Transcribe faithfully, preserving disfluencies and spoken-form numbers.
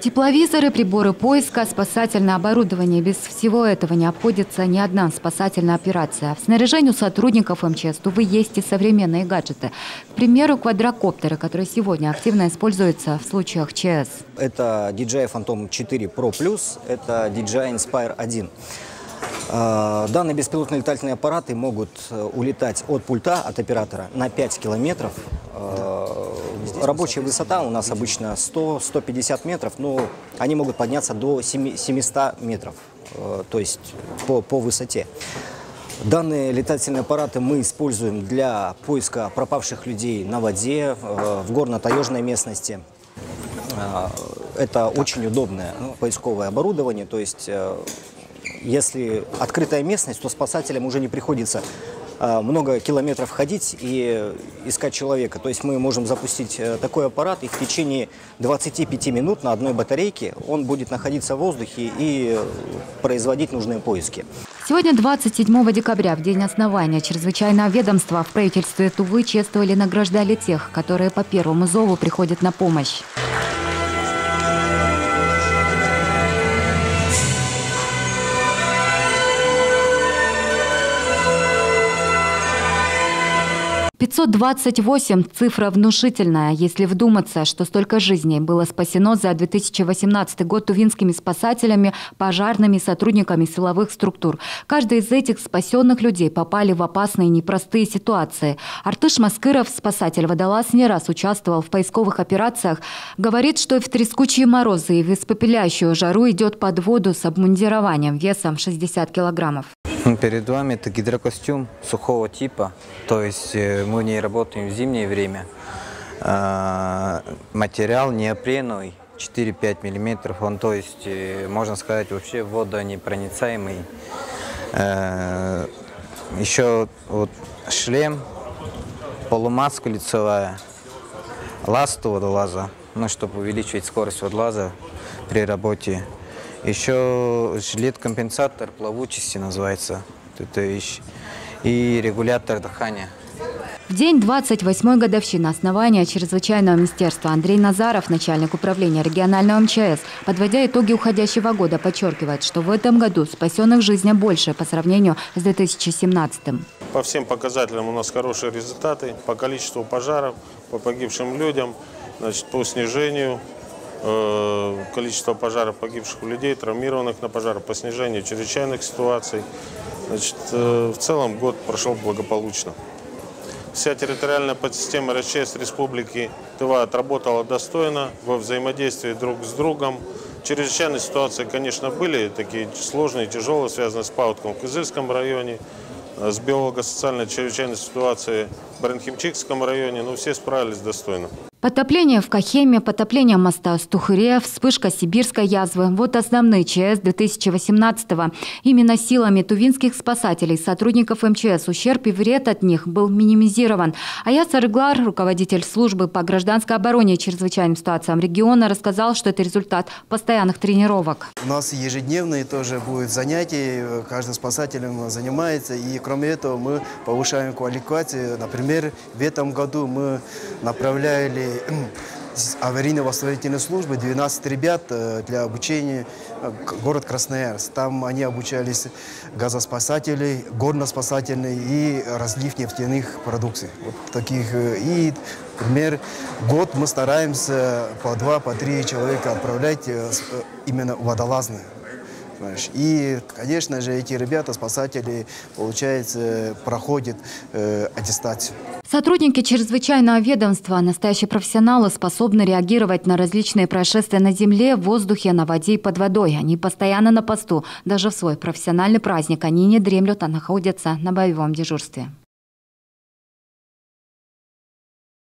Тепловизоры, приборы поиска, спасательное оборудование. Без всего этого не обходится ни одна спасательная операция. В снаряжении у сотрудников эм че эс Тувы есть и современные гаджеты. К примеру, квадрокоптеры, которые сегодня активно используются в случаях ЧС. Это ди джей ай Phantom четыре про плюс, это ди джей ай Inspire один. Данные беспилотные летательные аппараты могут улетать от пульта, от оператора на пять километров. Рабочая высота у нас обычно сто — сто пятьдесят метров, но они могут подняться до семисот метров, то есть по, по высоте. Данные летательные аппараты мы используем для поиска пропавших людей на воде, в горно-таежной местности. Это очень удобное поисковое оборудование, то есть если открытая местность, то спасателям уже не приходится много километров ходить и искать человека. То есть мы можем запустить такой аппарат, и в течение двадцати пяти минут на одной батарейке он будет находиться в воздухе и производить нужные поиски. Сегодня, двадцать седьмого декабря, в день основания чрезвычайного ведомства, в правительстве Тувы чествовали и награждали тех, которые по первому зову приходят на помощь. пятьсот двадцать восемь – цифра внушительная, если вдуматься, что столько жизней было спасено за две тысячи восемнадцатый год тувинскими спасателями, пожарными, сотрудниками силовых структур. Каждый из этих спасенных людей попали в опасные и непростые ситуации. Артыш Маскыров, спасатель водолаз, не раз участвовал в поисковых операциях. Говорит, что и в трескучие морозы, и в испепеляющую жару идет под воду с обмундированием весом шестьдесят килограммов. Перед вами это гидрокостюм сухого типа, то есть мы в ней работаем в зимнее время. Материал неопреновый, четыре-пять миллиметров, он, то есть, можно сказать, вообще водонепроницаемый. Еще вот шлем, полумаска лицевая, ласт водолаза, ну, чтобы увеличивать скорость водолаза при работе. Еще жилет-компенсатор плавучести называется, это вещь, и регулятор дыхания. В день двадцать восьмой годовщины основания чрезвычайного министерства Андрей Назаров, начальник управления регионального эм че эс, подводя итоги уходящего года, подчеркивает, что в этом году спасенных жизней больше по сравнению с две тысячи семнадцатым. По всем показателям у нас хорошие результаты, по количеству пожаров, по погибшим людям, значит, по снижению количество пожаров, погибших людей, травмированных на пожарах, по снижению чрезвычайных ситуаций. Значит, в целом год прошел благополучно. Вся территориальная подсистема эр че эс Республики Тыва отработала достойно во взаимодействии друг с другом. Чрезвычайные ситуации, конечно, были такие сложные, тяжелые, связанные с паводком в Кызыльском районе, с биолого-социальной чрезвычайной ситуацией в Баранхимчикском районе, но все справились достойно. Потопление в Кахеме, потопление моста Стухыре, вспышка сибирской язвы – вот основные ЧС две тысячи восемнадцатого. Именно силами тувинских спасателей, сотрудников эм че эс, ущерб и вред от них был минимизирован. Аяс Арыглар, руководитель службы по гражданской обороне и чрезвычайным ситуациям региона, рассказал, что это результат постоянных тренировок. У нас ежедневные тоже будут занятия, каждый спасателем занимается. И кроме этого мы повышаем квалификацию. Например, в этом году мы направляли аварийно-восстановительной службы двенадцать ребят для обучения в город Красноярск. Там они обучались газоспасателей, горноспасательной и разлив нефтяных продукций. Вот таких. И, например, год мы стараемся по два, по три человека отправлять именно водолазные. И, конечно же, эти ребята, спасатели, получается, проходят э, аттестацию. Сотрудники чрезвычайного ведомства, настоящие профессионалы, способны реагировать на различные происшествия на земле, в воздухе, на воде и под водой. Они постоянно на посту. Даже в свой профессиональный праздник они не дремлют, а находятся на боевом дежурстве.